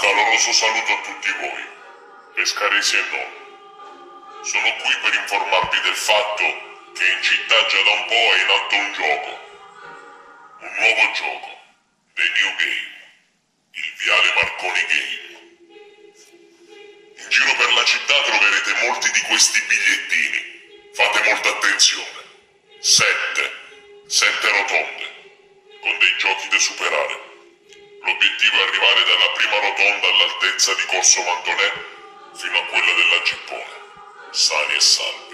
caloroso saluto a tutti voi, pescaresi e non. Sono qui per informarvi del fatto che in città già da un po' è in atto un gioco. Un nuovo gioco, The New Game, il Viale Marconi Game. In giro per la città troverete molti di questi bigliettini. Fate molta attenzione. 7 rotonde, con dei giochi da superare. L'obiettivo è arrivare dalla prima rotonda all'altezza di Corso Mantonè fino a quella della Gippone, sani e salvi.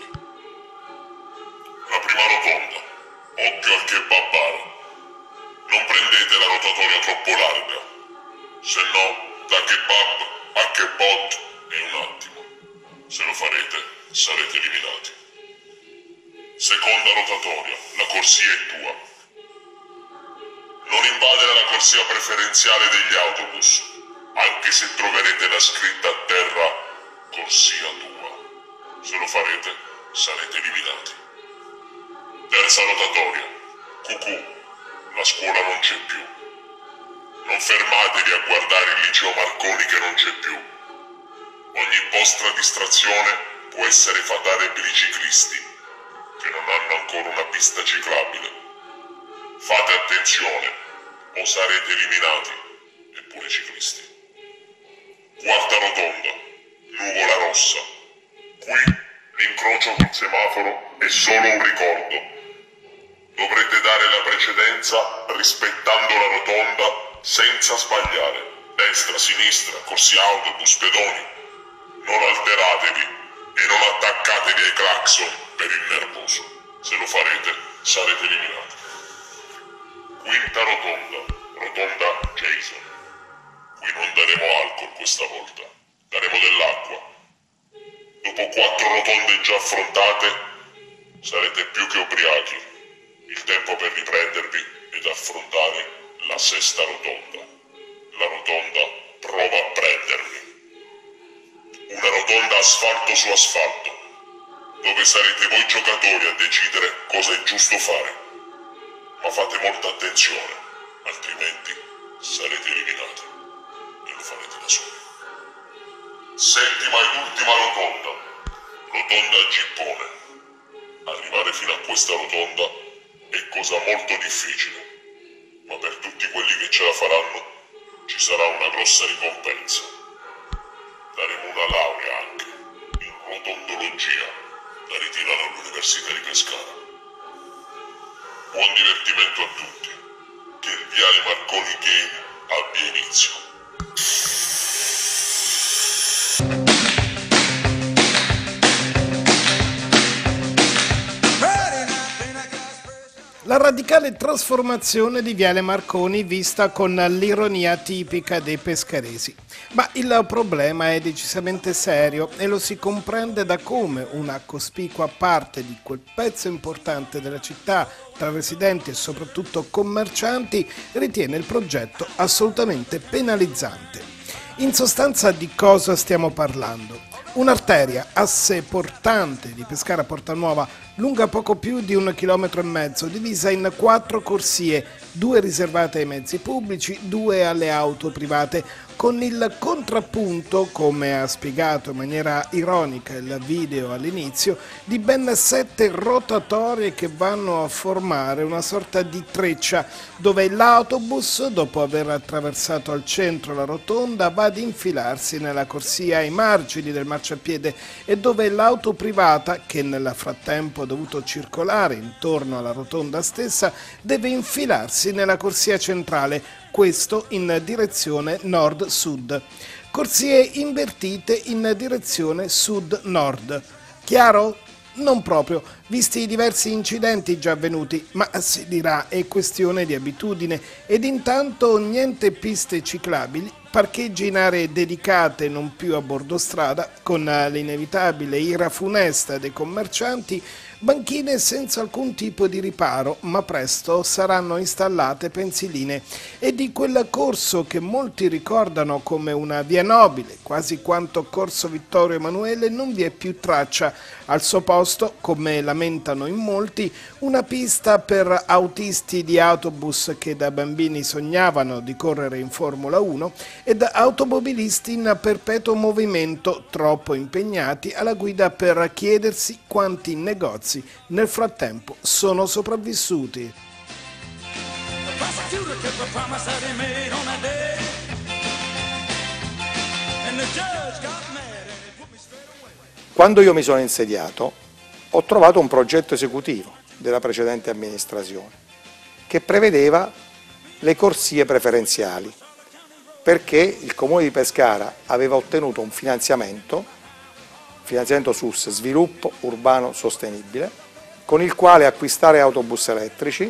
La prima rotonda, occhio al kebabaro. Non prendete la rotatoria troppo larga, se no da kebab a kebot in un attimo. Se lo farete, sarete eliminati. Seconda rotatoria, la corsia è tua. Non invadere la corsia preferenziale degli autobus, anche se troverete la scritta a terra corsia tua. Se lo farete, sarete eliminati. Terza rotatoria, cucù, la scuola non c'è più. Non fermatevi a guardare il liceo Marconi che non c'è più. Ogni vostra distrazione può essere fatale per i ciclisti, che non hanno ancora una pista ciclabile. Fate attenzione, o sarete eliminati, eppure ciclisti. Quarta rotonda, nuvola rossa. Qui l'incrocio col semaforo è solo un ricordo. Dovrete dare la precedenza rispettando la rotonda senza sbagliare. Destra, sinistra, corsia autobus, pedoni. Non alteratevi e non attaccatevi ai clacson per il nervoso. Se lo farete, sarete eliminati. Quinta rotonda, rotonda Jason. Qui non daremo alcol questa volta, daremo dell'acqua. Dopo 4 rotonde già affrontate, sarete più che ubriachi. Il tempo per riprendervi ed affrontare la sesta rotonda. La rotonda prova a prendermi. Una rotonda asfalto su asfalto, dove sarete voi giocatori a decidere cosa è giusto fare. Ma fate molta attenzione, altrimenti sarete eliminati e lo farete da soli. Settima ed ultima rotonda, rotonda Gippone. Arrivare fino a questa rotonda è cosa molto difficile, ma per tutti quelli che ce la faranno ci sarà una grossa ricompensa. Daremo una laurea anche in rotondologia da ritirare all'Università di Pescara. Buon divertimento a tutti, che il Viale Marconi Game abbia inizio. La radicale trasformazione di Viale Marconi vista con l'ironia tipica dei pescaresi. Ma il problema è decisamente serio e lo si comprende da come una cospicua parte di quel pezzo importante della città, tra residenti e soprattutto commercianti, ritiene il progetto assolutamente penalizzante. In sostanza di cosa stiamo parlando? Un'arteria asse portante di Pescara Portanuova, lunga poco più di 1,5 km, divisa in 4 corsie, 2 riservate ai mezzi pubblici, 2 alle auto private, con il contrappunto, come ha spiegato in maniera ironica il video all'inizio, di ben 7 rotatorie che vanno a formare una sorta di treccia, dove l'autobus, dopo aver attraversato al centro la rotonda, va ad infilarsi nella corsia ai margini del marciapiede e dove l'auto privata, che nel frattempo ha dovuto circolare intorno alla rotonda stessa, deve infilarsi nella corsia centrale, questo in direzione nord-sud. Corsie invertite in direzione sud-nord. Chiaro? Non proprio, visti i diversi incidenti già avvenuti, ma si dirà è questione di abitudine ed intanto niente piste ciclabili, parcheggi in aree dedicate non più a bordo strada, con l'inevitabile ira funesta dei commercianti, banchine senza alcun tipo di riparo, ma presto saranno installate pensiline e di quel corso che molti ricordano come una via nobile, quasi quanto Corso Vittorio Emanuele, non vi è più traccia. Al suo posto, come lamentano in molti, una pista per autisti di autobus che da bambini sognavano di correre in Formula 1 ed automobilisti in perpetuo movimento, troppo impegnati alla guida per chiedersi quanti negozi nel frattempo sono sopravvissuti. Quando io mi sono insediato ho trovato un progetto esecutivo della precedente amministrazione che prevedeva le corsie preferenziali, perché il Comune di Pescara aveva ottenuto un finanziamento SUS, Sviluppo Urbano Sostenibile, con il quale acquistare autobus elettrici,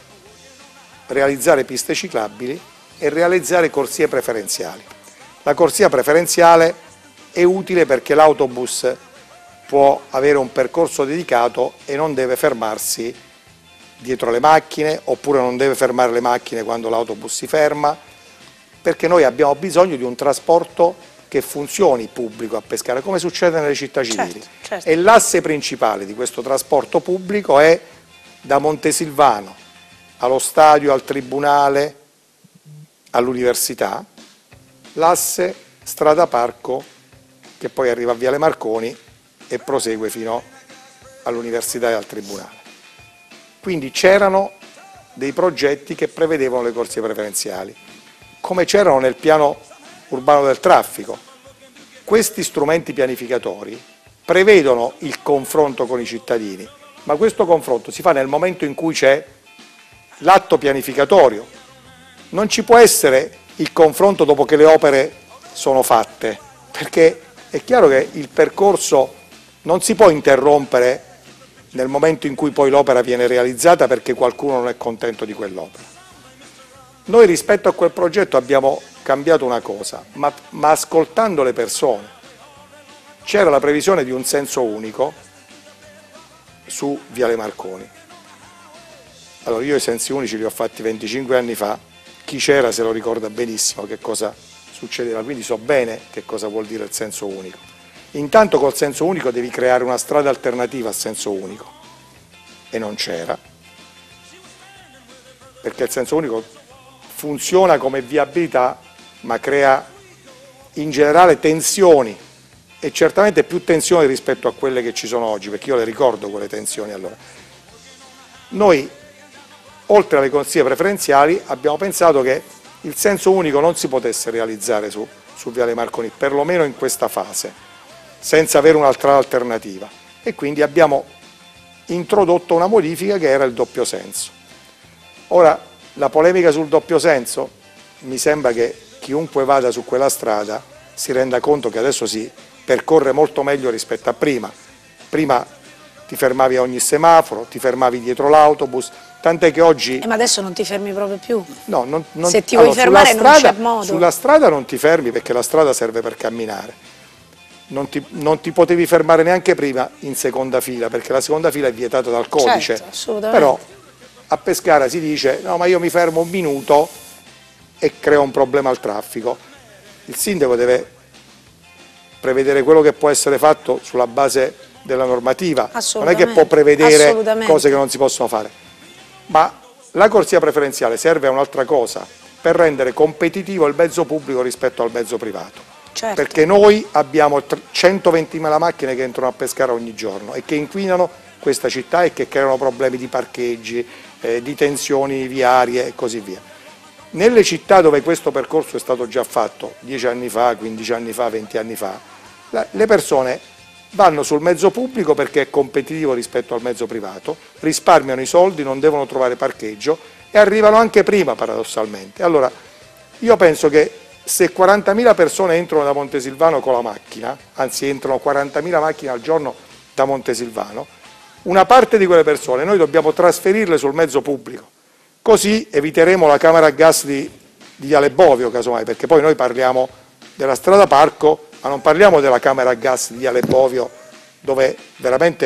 realizzare piste ciclabili e realizzare corsie preferenziali. La corsia preferenziale è utile perché l'autobus può avere un percorso dedicato e non deve fermarsi dietro le macchine, oppure non deve fermare le macchine quando l'autobus si ferma, perché noi abbiamo bisogno di un trasporto che funzioni pubblico a Pescara, come succede nelle città civili. Certo. E l'asse principale di questo trasporto pubblico è da Montesilvano allo stadio, al tribunale, all'università, l'asse strada parco che poi arriva a Viale Marconi e prosegue fino all'università e al tribunale. Quindi c'erano dei progetti che prevedevano le corsie preferenziali, come c'erano nel piano urbano del traffico. Questi strumenti pianificatori prevedono il confronto con i cittadini, ma questo confronto si fa nel momento in cui c'è l'atto pianificatorio. Non ci può essere il confronto dopo che le opere sono fatte, perché è chiaro che il percorso non si può interrompere nel momento in cui poi l'opera viene realizzata perché qualcuno non è contento di quell'opera. Noi rispetto a quel progetto abbiamo cambiato una cosa, ma ascoltando le persone. C'era la previsione di un senso unico su Viale Marconi. Allora io i sensi unici li ho fatti 25 anni fa, chi c'era se lo ricorda benissimo che cosa succedeva, quindi so bene che cosa vuol dire il senso unico. Intanto col senso unico devi creare una strada alternativa al senso unico e non c'era, perché il senso unico funziona come viabilità ma crea in generale tensioni e certamente più tensioni rispetto a quelle che ci sono oggi, perché io le ricordo quelle tensioni. Allora, noi oltre alle corsie preferenziali abbiamo pensato che il senso unico non si potesse realizzare su Viale Marconi, perlomeno in questa fase, senza avere un'altra alternativa, e quindi abbiamo introdotto una modifica che era il doppio senso. Ora, la polemica sul doppio senso, mi sembra che chiunque vada su quella strada si renda conto che adesso si percorre molto meglio rispetto a prima. Prima ti fermavi a ogni semaforo, ti fermavi dietro l'autobus, tant'è che oggi... ma adesso non ti fermi proprio più. No, se ti vuoi fermare non c'è modo. Sulla strada non ti fermi perché la strada serve per camminare. Non ti potevi fermare neanche prima in seconda fila, perché la seconda fila è vietata dal codice. Certo, assolutamente. Però a Pescara si dice no, ma io mi fermo un minuto e creo un problema al traffico. Il sindaco deve prevedere quello che può essere fatto sulla base della normativa, non è che può prevedere cose che non si possono fare. Ma la corsia preferenziale serve a un'altra cosa, per rendere competitivo il mezzo pubblico rispetto al mezzo privato. Certo. Perché noi abbiamo 120.000 macchine che entrano a Pescara ogni giorno e che inquinano questa città e che creano problemi di parcheggi, di tensioni viarie e così via. Nelle città dove questo percorso è stato già fatto 10 anni fa, 15 anni fa, 20 anni fa, le persone vanno sul mezzo pubblico perché è competitivo rispetto al mezzo privato, risparmiano i soldi, non devono trovare parcheggio e arrivano anche prima paradossalmente. Allora io penso che se 40.000 persone entrano da Montesilvano con la macchina, anzi entrano 40.000 macchine al giorno da Montesilvano, una parte di quelle persone noi dobbiamo trasferirle sul mezzo pubblico, così eviteremo la camera a gas di Viale Bovio casomai, perché poi noi parliamo della strada parco, ma non parliamo della camera a gas di Viale Bovio, dove veramente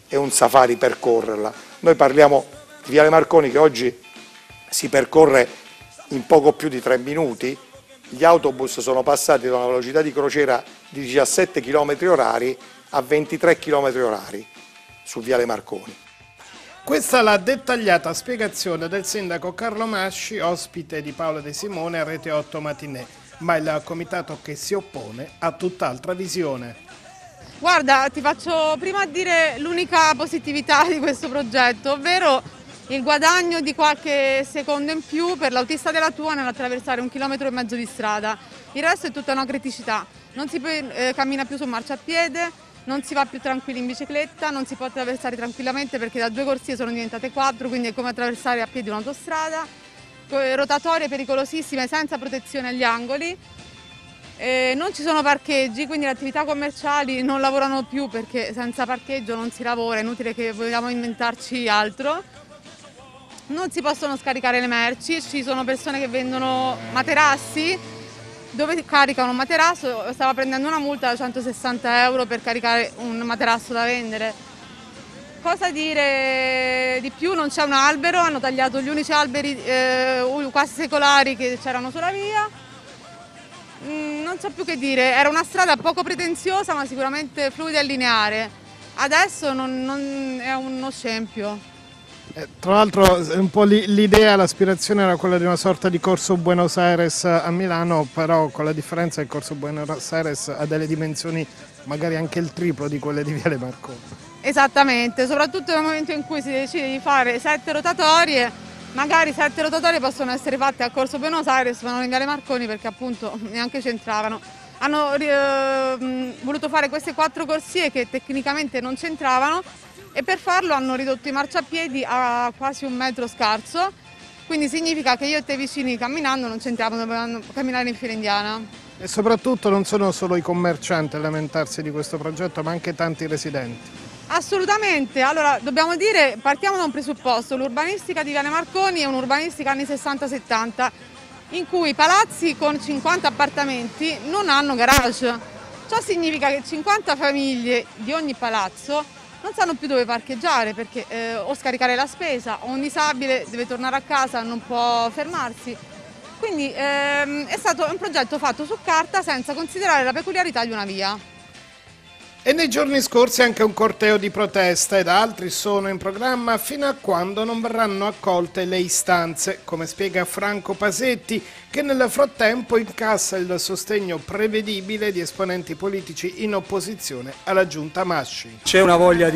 è un safari percorrerla. Noi parliamo di Viale Marconi che oggi si percorre in poco più di 3 minuti, gli autobus sono passati da una velocità di crociera di 17 km/h a 23 km/h su Viale Marconi. Questa è la dettagliata spiegazione del sindaco Carlo Masci, ospite di Paolo De Simone a Rete 8 Matinè, ma il comitato che si oppone ha tutt'altra visione. Guarda, ti faccio prima dire l'unica positività di questo progetto, ovvero il guadagno di qualche secondo in più per l'autista della tua nell'attraversare 1,5 chilometri di strada. Il resto è tutta una criticità, non si cammina più su marciapiede, non si va più tranquilli in bicicletta, non si può attraversare tranquillamente perché da 2 corsie sono diventate 4, quindi è come attraversare a piedi un'autostrada, rotatorie pericolosissime senza protezione agli angoli, non ci sono parcheggi, quindi le attività commerciali non lavorano più perché senza parcheggio non si lavora, è inutile che vogliamo inventarci altro. Non si possono scaricare le merci, ci sono persone che vendono materassi, dove caricano un materasso, stava prendendo una multa da 160 euro per caricare un materasso da vendere. Cosa dire di più? Non c'è un albero, hanno tagliato gli unici alberi quasi secolari che c'erano sulla via. Non so più che dire, era una strada poco pretenziosa ma sicuramente fluida e lineare. Adesso è uno scempio. Tra l'altro un po' l'idea, l'aspirazione era quella di una sorta di Corso Buenos Aires a Milano, però con la differenza che il Corso Buenos Aires ha delle dimensioni magari anche il triplo di quelle di Viale Marconi. Esattamente, soprattutto nel momento in cui si decide di fare 7 rotatorie, magari 7 rotatorie possono essere fatte a Corso Buenos Aires ma non in Viale Marconi perché appunto neanche c'entravano. Hanno voluto fare queste 4 corsie che tecnicamente non c'entravano e per farlo hanno ridotto i marciapiedi a quasi 1 metro scarso, quindi significa che io e te vicini camminando non c'entriamo, dobbiamo camminare in fila indiana. E soprattutto non sono solo i commercianti a lamentarsi di questo progetto ma anche tanti residenti. Assolutamente, allora dobbiamo dire, partiamo da un presupposto, l'urbanistica di Viale Marconi è un'urbanistica anni 60-70 in cui palazzi con 50 appartamenti non hanno garage. Ciò significa che 50 famiglie di ogni palazzo non sanno più dove parcheggiare perché o scaricare la spesa o un disabile deve tornare a casa, non può fermarsi. Quindi è stato un progetto fatto su carta senza considerare la peculiarità di una via. E nei giorni scorsi anche un corteo di protesta ed altri sono in programma fino a quando non verranno accolte le istanze, come spiega Franco Pasetti, che nel frattempo incassa il sostegno prevedibile di esponenti politici in opposizione alla giunta Masci. C'è una voglia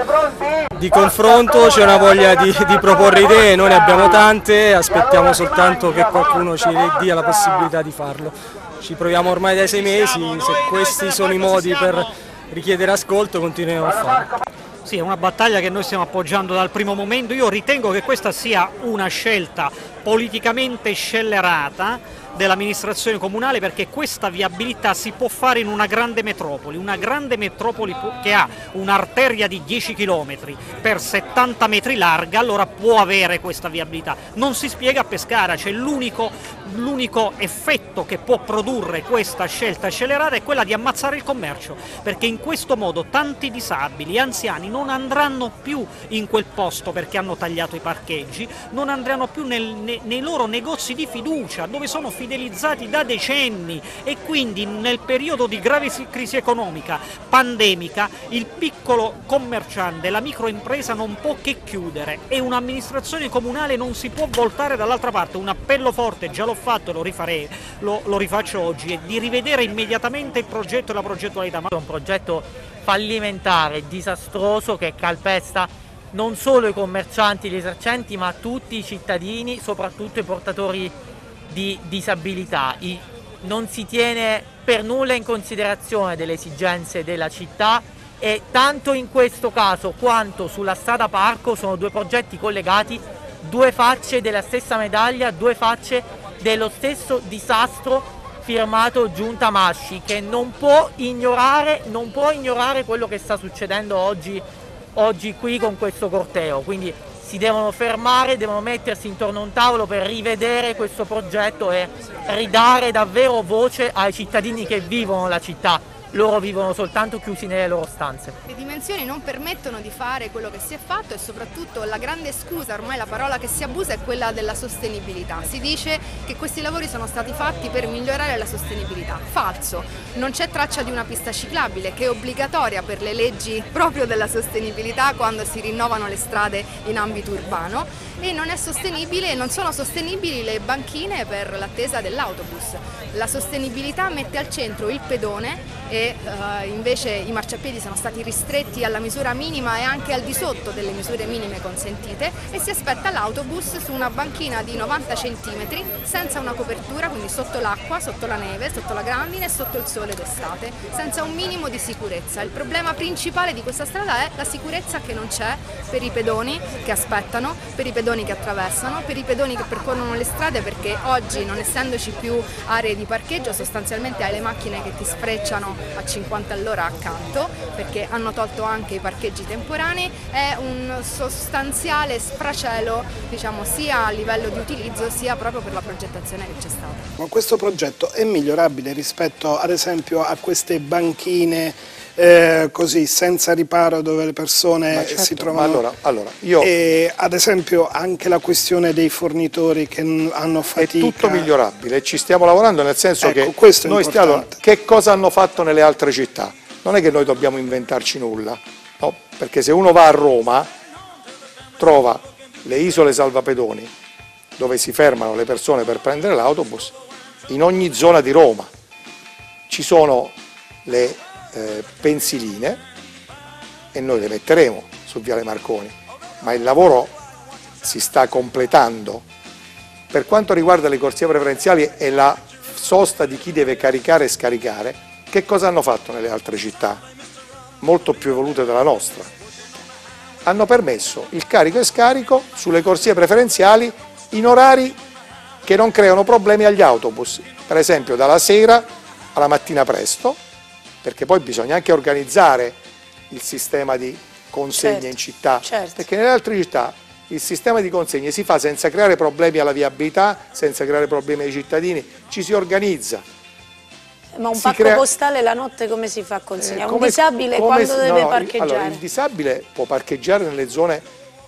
di confronto, c'è una voglia di proporre idee, noi ne abbiamo tante, aspettiamo soltanto che qualcuno ci dia la possibilità di farlo. Ci proviamo ormai dai 6 mesi, se questi sono i modi per richiedere ascolto continuiamo a farlo. Sì, è una battaglia che noi stiamo appoggiando dal primo momento. Io ritengo che questa sia una scelta politicamente scellerata dell'amministrazione comunale perché questa viabilità si può fare in una grande metropoli che ha un'arteria di 10 km per 70 metri larga, allora può avere questa viabilità. Non si spiega a Pescara, cioè l'unico effetto che può produrre questa scelta accelerata è quella di ammazzare il commercio, perché in questo modo tanti disabili e anziani non andranno più in quel posto perché hanno tagliato i parcheggi, non andranno più nei loro negozi di fiducia dove sono fidelizzati da decenni e quindi nel periodo di grave crisi economica, pandemica, il piccolo commerciante, la microimpresa non può che chiudere e un'amministrazione comunale non si può voltare dall'altra parte. Un appello forte, già l'ho fatto e lo rifaccio oggi, è di rivedere immediatamente il progetto e la progettualità. È un progetto fallimentare, disastroso, che calpesta non solo i commercianti, gli esercenti, ma tutti i cittadini, soprattutto i portatori di disabilità. Non si tiene per nulla in considerazione delle esigenze della città e tanto in questo caso quanto sulla strada Parco sono 2 progetti collegati, 2 facce della stessa medaglia, 2 facce dello stesso disastro firmato Giunta Masci, che non può ignorare quello che sta succedendo oggi qui con questo corteo. Quindi si devono fermare, devono mettersi intorno a un tavolo per rivedere questo progetto e ridare davvero voce ai cittadini che vivono la città, loro vivono soltanto chiusi nelle loro stanze. Le dimensioni non permettono di fare quello che si è fatto e soprattutto la grande scusa, ormai la parola che si abusa è quella della sostenibilità. Si dice che questi lavori sono stati fatti per migliorare la sostenibilità. Falso, non c'è traccia di una pista ciclabile che è obbligatoria per le leggi proprio della sostenibilità quando si rinnovano le strade in ambito urbano, e non è sostenibile, non sono sostenibili le banchine per l'attesa dell'autobus. La sostenibilità mette al centro il pedone e invece i marciapiedi sono stati ristretti alla misura minima e anche al di sotto delle misure minime consentite, e si aspetta l'autobus su una banchina di 90 cm senza una copertura, quindi sotto l'acqua, sotto la neve, sotto la grandine e sotto il sole d'estate, senza un minimo di sicurezza. Il problema principale di questa strada è la sicurezza che non c'è per i pedoni che aspettano, per i pedoni che attraversano, per i pedoni che percorrono le strade, perché oggi, non essendoci più aree di parcheggio, sostanzialmente hai le macchine che ti sfrecciano a 50 all'ora accanto, perché hanno tolto anche i parcheggi temporanei. È un sostanziale sfracello, diciamo, sia a livello di utilizzo sia proprio per la progettazione che c'è stata. Ma questo progetto è migliorabile rispetto ad esempio a queste banchine così senza riparo dove le persone certo, si trovano? Allora, io... E ad esempio anche la questione dei fornitori che hanno fatica. È tutto migliorabile, ci stiamo lavorando, nel senso ecco, che noi stiamo... Che cosa hanno fatto nelle altre città? Non è che noi dobbiamo inventarci nulla, no? Perché se uno va a Roma trova le isole salvapedoni dove si fermano le persone per prendere l'autobus, in ogni zona di Roma ci sono le pensiline e noi le metteremo su Viale Marconi, ma il lavoro si sta completando. Per quanto riguarda le corsie preferenziali e la sosta di chi deve caricare e scaricare, che cosa hanno fatto nelle altre città, molto più evolute della nostra? Hanno permesso il carico e scarico sulle corsie preferenziali in orari che non creano problemi agli autobus, per esempio dalla sera alla mattina presto, perché poi bisogna anche organizzare il sistema di consegne in città, perché nelle altre città il sistema di consegne si fa senza creare problemi alla viabilità, senza creare problemi ai cittadini, ci si organizza. Ma un pacco postale la notte come si fa a consegnare? Un disabile quando deve parcheggiare? Allora, il disabile può parcheggiare nelle zone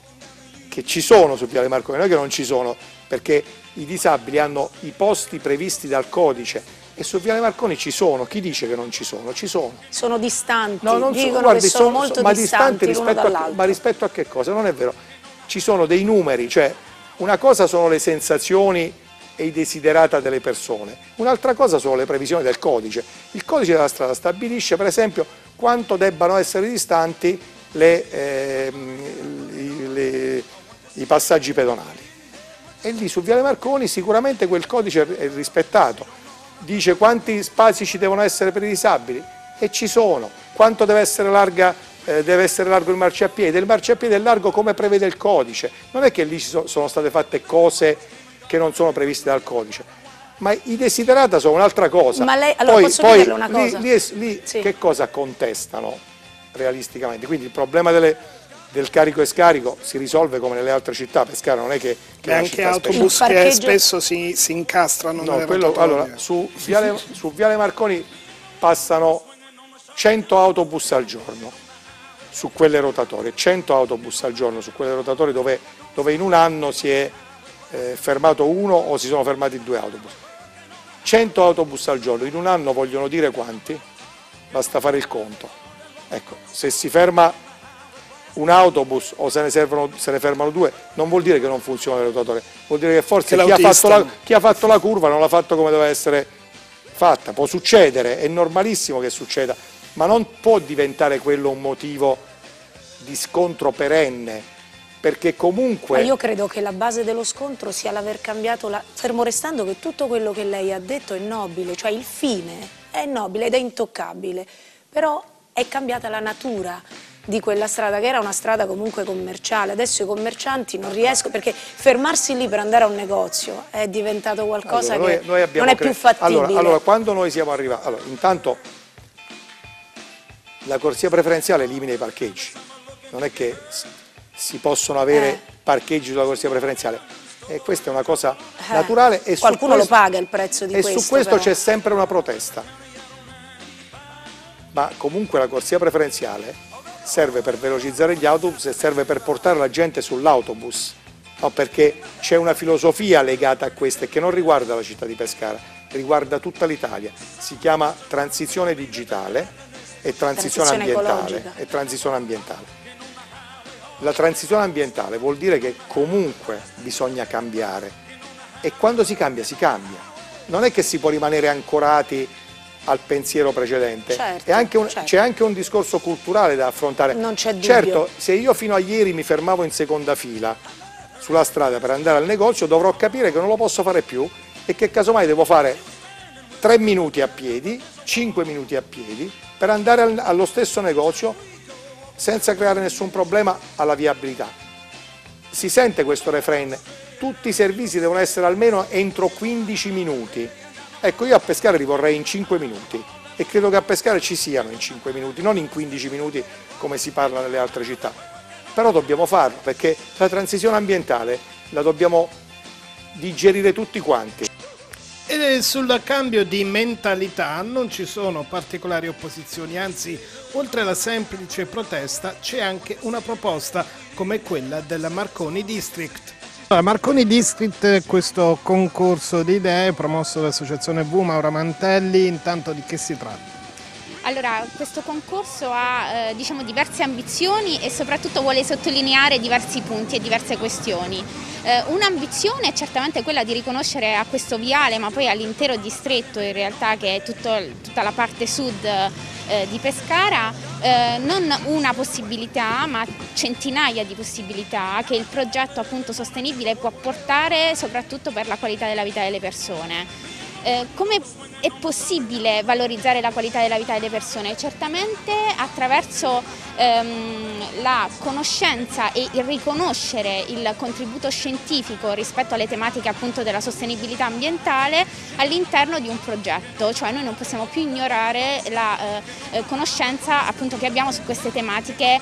che ci sono su Viale Marconi, non è che non ci sono, perché i disabili hanno i posti previsti dal codice. E su Viale Marconi ci sono, chi dice che non ci sono? Ci sono. Sono distanti, no, non dicono guardi, che sono molto distanti l'uno dall'altro. Ma rispetto a che cosa? Non è vero. Ci sono dei numeri, cioè una cosa sono le sensazioni e i desiderata delle persone, un'altra cosa sono le previsioni del codice. Il codice della strada stabilisce per esempio quanto debbano essere distanti i passaggi pedonali. E lì su Viale Marconi sicuramente quel codice è rispettato. Dice quanti spazi ci devono essere per i disabili, e ci sono, quanto deve essere largo il marciapiede è largo come prevede il codice, non è che lì sono state fatte cose che non sono previste dal codice, ma i desiderata sono un'altra cosa. Ma lei, allora posso dirle una cosa? Lì sì. Che cosa contestano realisticamente? Quindi il problema del carico e scarico si risolve come nelle altre città. Pescara non è che anche autobus che spesso si incastrano. No, allora, su Viale Marconi passano 100 autobus al giorno su quelle rotatorie, 100 autobus al giorno su quelle rotatorie dove in un anno si è fermato uno o si sono fermati 2 autobus. 100 autobus al giorno, in un anno vogliono dire quanti? Basta fare il conto. Ecco, se si ferma un autobus o se ne fermano 2, non vuol dire che non funziona le rotatorie, vuol dire che forse chi ha fatto la curva non l'ha fatto come deve essere fatta. Può succedere, è normalissimo che succeda, ma non può diventare quello un motivo di scontro perenne, perché comunque... Ma io credo che la base dello scontro sia l'aver cambiato, fermo restando che tutto quello che lei ha detto è nobile, cioè il fine è nobile ed è intoccabile, però è cambiata la natura di quella strada, che era una strada comunque commerciale. Adesso i commercianti non riescono, perché fermarsi lì per andare a un negozio è diventato qualcosa che non è più fattibile. Allora, quando noi siamo arrivati, intanto la corsia preferenziale elimina i parcheggi, non è che si possono avere parcheggi sulla corsia preferenziale, e questa è una cosa naturale. E qualcuno lo paga il prezzo di questo. E su questo c'è sempre una protesta. ma comunque la corsia preferenziale serve per velocizzare gli autobus e serve per portare la gente sull'autobus, no, perché c'è una filosofia legata a questo e che non riguarda la città di Pescara, riguarda tutta l'Italia. Si chiama transizione digitale e transizione ambientale. La transizione ambientale vuol dire che comunque bisogna cambiare e quando si cambia, si cambia. Non è che si può rimanere ancorati al pensiero precedente, certo. C'è anche un discorso culturale da affrontare. Non c'è dubbio. Certo, se io fino a ieri mi fermavo in seconda fila sulla strada per andare al negozio, dovrò capire che non lo posso fare più e che casomai devo fare 3 minuti a piedi, 5 minuti a piedi per andare allo stesso negozio senza creare nessun problema alla viabilità. Si sente questo refrain, tutti i servizi devono essere almeno entro 15 minuti. Ecco, io a Pescara li vorrei in 5 minuti e credo che a Pescara ci siano in 5 minuti, non in 15 minuti come si parla nelle altre città. Però dobbiamo farlo perché la transizione ambientale la dobbiamo digerire tutti quanti. E sul cambio di mentalità non ci sono particolari opposizioni, anzi, oltre alla semplice protesta c'è anche una proposta come quella della Marconi District. Marconi District è questo concorso di idee promosso dall'associazione V. Maura Mantelli, intanto di che si tratta? Allora, questo concorso ha diverse ambizioni e soprattutto vuole sottolineare diversi punti e diverse questioni. Un'ambizione è certamente quella di riconoscere a questo viale, ma poi all'intero distretto in realtà, che è tutta la parte sud di Pescara, non una possibilità ma centinaia di possibilità che il progetto appunto sostenibile può portare, soprattutto per la qualità della vita delle persone. Come è possibile valorizzare la qualità della vita delle persone? Certamente attraverso la conoscenza e il riconoscere il contributo scientifico rispetto alle tematiche appunto della sostenibilità ambientale all'interno di un progetto, cioè noi non possiamo più ignorare la conoscenza appunto che abbiamo su queste tematiche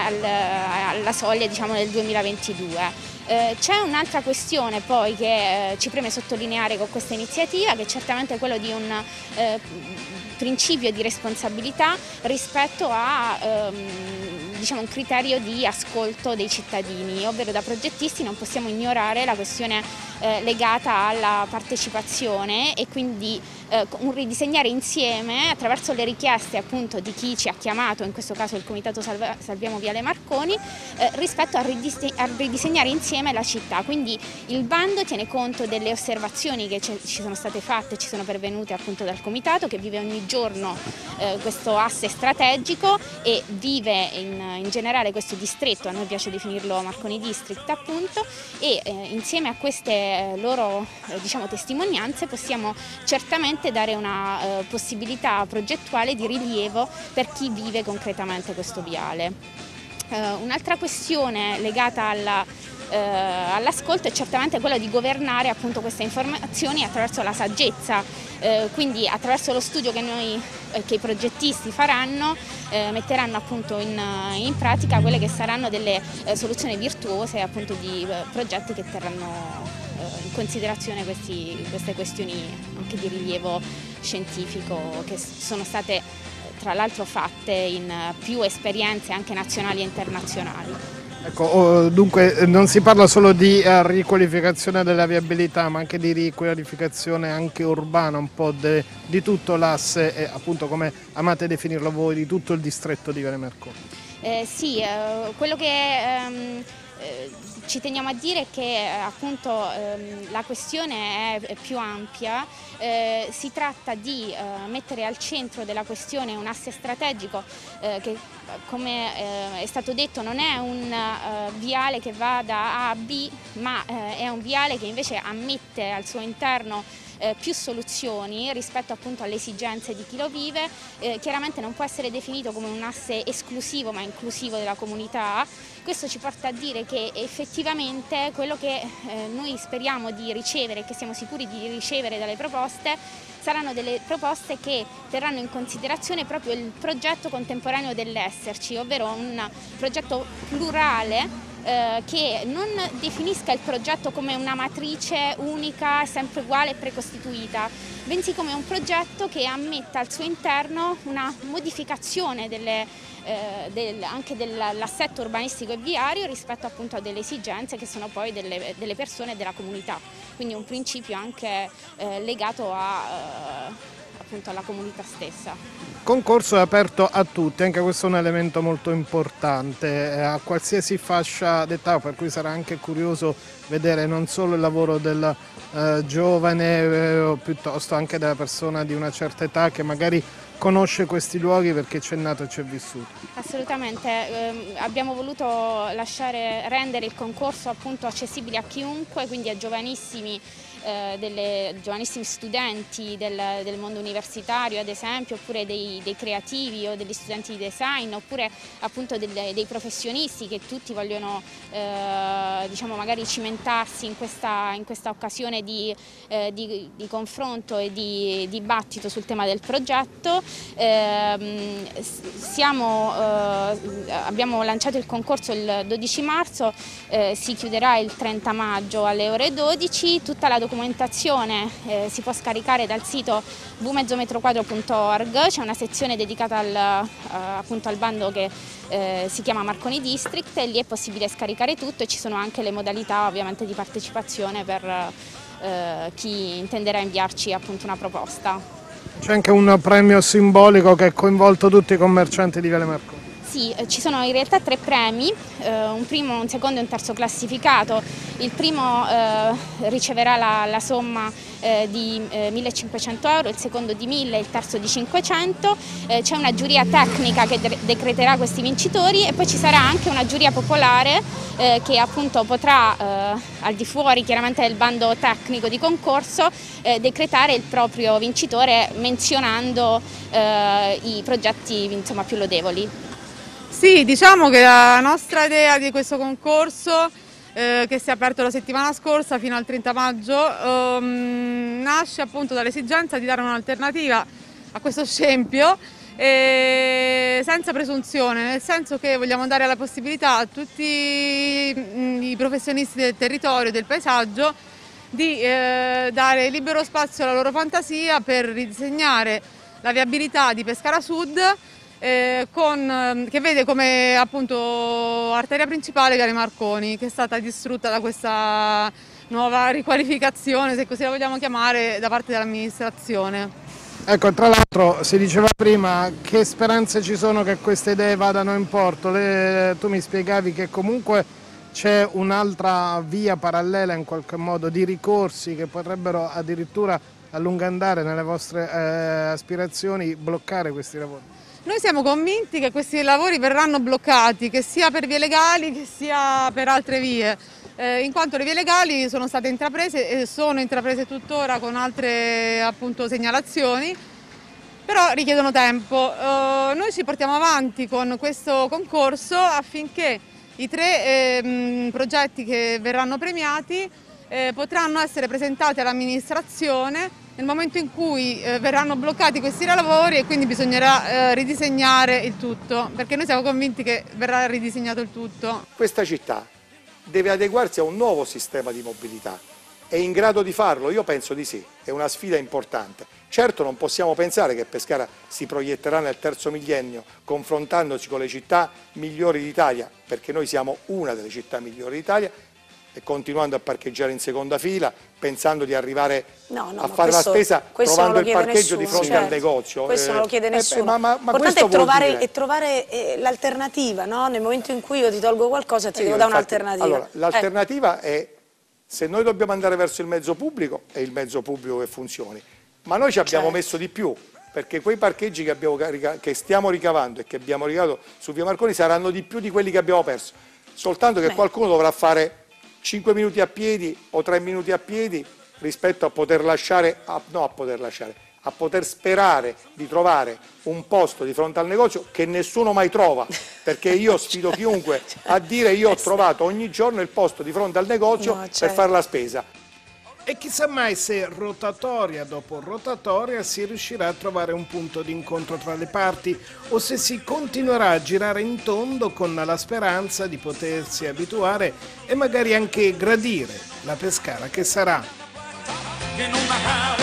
alla soglia del 2022. C'è un'altra questione poi che ci preme sottolineare con questa iniziativa, che è certamente quello di un principio di responsabilità rispetto a un criterio di ascolto dei cittadini, ovvero da progettisti non possiamo ignorare la questione legata alla partecipazione e quindi un ridisegnare insieme attraverso le richieste appunto di chi ci ha chiamato, in questo caso il Comitato Salviamo Viale Marconi, rispetto a ridisegnare insieme la città. Quindi il bando tiene conto delle osservazioni che ci sono state fatte, ci sono pervenute appunto dal Comitato, che vive ogni giorno questo asse strategico e vive in generale questo distretto, a noi piace definirlo Marconi District appunto, e insieme a queste loro testimonianze possiamo certamente dare una possibilità progettuale di rilievo per chi vive concretamente questo viale. Un'altra questione legata all'ascolto è certamente quella di governare appunto queste informazioni attraverso la saggezza, quindi attraverso lo studio che i progettisti faranno, metteranno appunto in pratica quelle che saranno delle soluzioni virtuose appunto di progetti che terranno in considerazione queste questioni anche di rilievo scientifico, che sono state tra l'altro fatte in più esperienze anche nazionali e internazionali. Ecco, dunque non si parla solo di riqualificazione della viabilità, ma anche di riqualificazione anche urbana, un po' di tutto l'asse e appunto, come amate definirlo voi, di tutto il distretto di Viale Marconi. Sì, quello che ci teniamo a dire è che appunto la questione è più ampia, si tratta di mettere al centro della questione un asse strategico che, come è stato detto, non è un viale che va da A a B, ma è un viale che invece ammette al suo interno più soluzioni rispetto appunto alle esigenze di chi lo vive. Chiaramente non può essere definito come un asse esclusivo ma inclusivo della comunità. Questo ci porta a dire che effettivamente quello che noi speriamo di ricevere, che siamo sicuri di ricevere dalle proposte, saranno delle proposte che terranno in considerazione proprio il progetto contemporaneo dell'esserci, ovvero un progetto plurale che non definisca il progetto come una matrice unica, sempre uguale e precostituita, bensì come un progetto che ammetta al suo interno una modificazione anche dell'assetto urbanistico e viario rispetto appunto a delle esigenze che sono poi delle persone e della comunità, quindi un principio anche legato appunto alla comunità stessa. Concorso è aperto a tutti, anche questo è un elemento molto importante, a qualsiasi fascia d'età, per cui sarà anche curioso vedere non solo il lavoro del giovane, piuttosto anche della persona di una certa età che magari conosce questi luoghi perché c'è nato e c'è vissuto. Assolutamente, abbiamo voluto rendere il concorso appunto accessibile a chiunque, quindi a giovanissimi studenti del mondo universitario ad esempio, oppure dei creativi o degli studenti di design, oppure appunto dei professionisti che tutti vogliono diciamo magari cimentarsi in questa occasione di confronto e di dibattito sul tema del progetto. Abbiamo lanciato il concorso il 12 marzo, si chiuderà il 30 maggio alle ore 12, tutta la documentazione si può scaricare dal sito vmezzometroquadro.org, c'è una sezione dedicata appunto al bando che si chiama Marconi District e lì è possibile scaricare tutto e ci sono anche le modalità ovviamente di partecipazione per chi intenderà inviarci appunto una proposta. C'è anche un premio simbolico che ha coinvolto tutti i commercianti di Viale Marconi. Sì, ci sono in realtà 3 premi, un primo, un secondo e un terzo classificato. Il primo riceverà la somma di 1.500 euro, il secondo di 1.000 e il terzo di 500. C'è una giuria tecnica che decreterà questi vincitori e poi ci sarà anche una giuria popolare che appunto potrà, al di fuori chiaramente del bando tecnico di concorso, decretare il proprio vincitore menzionando i progetti insomma più lodevoli. Sì, diciamo che la nostra idea di questo concorso, che si è aperto la settimana scorsa fino al 30 maggio, nasce appunto dall'esigenza di dare un'alternativa a questo scempio, senza presunzione, nel senso che vogliamo dare la possibilità a tutti i professionisti del territorio, del paesaggio, di dare libero spazio alla loro fantasia per ridisegnare la viabilità di Pescara Sud, che vede come appunto arteria principale Viale Marconi, che è stata distrutta da questa nuova riqualificazione, se così la vogliamo chiamare, da parte dell'amministrazione. Ecco, tra l'altro si diceva prima che speranze ci sono che queste idee vadano in porto. Tu mi spiegavi che comunque c'è un'altra via parallela in qualche modo di ricorsi che potrebbero addirittura a lungo andare nelle vostre aspirazioni bloccare questi lavori. Noi siamo convinti che questi lavori verranno bloccati, che sia per vie legali che sia per altre vie, in quanto le vie legali sono state intraprese e sono intraprese tuttora con altre appunto segnalazioni, però richiedono tempo. Noi ci portiamo avanti con questo concorso affinché i 3 progetti che verranno premiati potranno essere presentati all'amministrazione nel momento in cui verranno bloccati questi lavori, e quindi bisognerà ridisegnare il tutto, perché noi siamo convinti che verrà ridisegnato il tutto. Questa città deve adeguarsi a un nuovo sistema di mobilità. È in grado di farlo? Io penso di sì, è una sfida importante. Certo non possiamo pensare che Pescara si proietterà nel terzo millennio confrontandosi con le città migliori d'Italia, perché noi siamo una delle città migliori d'Italia, e continuando a parcheggiare in seconda fila, pensando di arrivare a fare la spesa trovando il parcheggio di fronte al negozio. Questo non lo chiede nessuno. L'importante è trovare l'alternativa, no? Nel momento in cui io ti tolgo qualcosa ti devo dare un'alternativa. Allora, l'alternativa è, se noi dobbiamo andare verso il mezzo pubblico, è il mezzo pubblico che funzioni, ma noi ci abbiamo messo di più, perché quei parcheggi che stiamo ricavando e che abbiamo ricavato su Via Marconi saranno di più di quelli che abbiamo perso, soltanto che qualcuno dovrà fare 5 minuti a piedi o 3 minuti a piedi rispetto a poter a poter sperare di trovare un posto di fronte al negozio che nessuno mai trova, perché io sfido chiunque a dire io ho trovato ogni giorno il posto di fronte al negozio per fare la spesa. E chissà mai se rotatoria dopo rotatoria si riuscirà a trovare un punto di incontro tra le parti o se si continuerà a girare in tondo con la speranza di potersi abituare e magari anche gradire la Pescara che sarà.